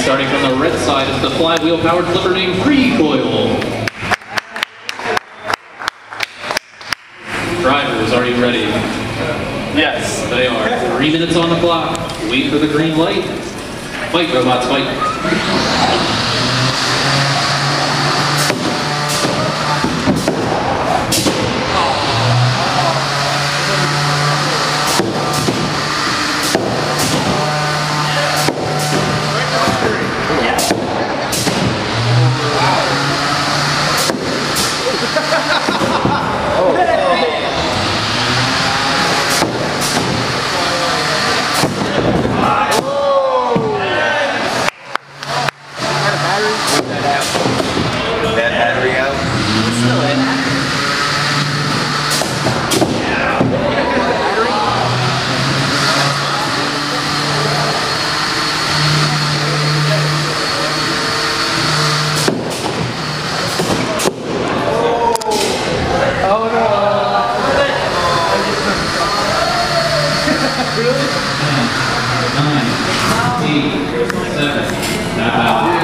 starting from the red side is the flywheel-powered flipper named Threecoil. Drivers, are you ready? Yes, they are. 3 minutes on the clock. Wait for the green light. Fight, robots, fight. Really? 9, 8, 7,